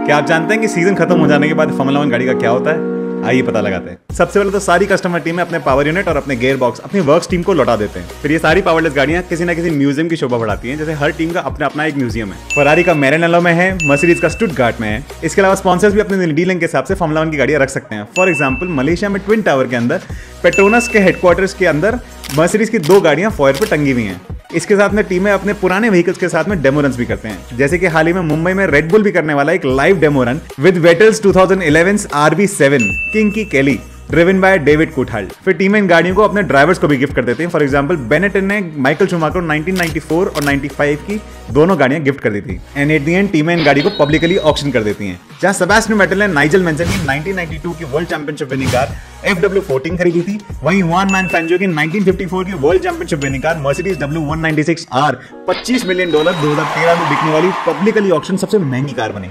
क्या आप जानते हैं कि सीजन खत्म हो जाने के बाद फॉर्मूला 1 गाड़ी का क्या होता है? आइए पता लगाते हैं। सबसे पहले तो सारी कस्टमर टीम में अपने पावर यूनिट और अपने गियर बॉक्स अपनी वर्क्स टीम को लौटा देते हैं। फिर ये सारी पावरलेस गाड़ियां किसी ना किसी म्यूजियम की शोभा बढ़ाती हैं। जैसे हर टीम का अपना अपना एक म्यूजियम है। फरारी का मैरेनेलो में है, मर्सिडीज का स्टुटगार्ट में है। इसके अलावा स्पॉन्सर्स भी अपने डीलिंग के हिसाब से फॉर्मूला 1 की गाड़ियां रख सकते हैं। फॉर एग्जाम्पल मलेशिया में ट्विन टावर के अंदर पेट्रोनस के हेडक्वार्टर्स के अंदर मर्सिडीज की 2 गाड़ियां फॉयर पर टंगी हुई हैं। इसके साथ में टीमें अपने पुराने व्हीकल्स के साथ में डेमो रन्स भी करते हैं। जैसे कि हाल ही में मुंबई में रेड बुल भी करने वाला एक live demo run with Vettel's 2011 RB7 king की केली ड्रिवन बाय डेविड कुटहाल्ड। फिर टीमें इन गाड़ियों को अपने ड्राइवर्स को भी गिफ्ट कर देते हैं। फॉर एग्जांपल बेनेटन ने माइकल शूमाकर 1994 और 95 की दोनों गाड़ियां गिफ्ट कर दी थी। एंड एट द एंड टीमें इन गाड़ी को पब्लिकली ऑक्शन कर देती हैं। जहां सेबेस्टियन वेटेल ने नाइजल मेंसन की 1992 की world championship winning car FW14 खरीदी थी, वहीं जुआन मैन फैंजो की 1954 की world championship winning car Mercedes W196R $25 million 2013 में बिकने वाली पब्लिकली ऑक्शन सबसे महंगी कार बनी।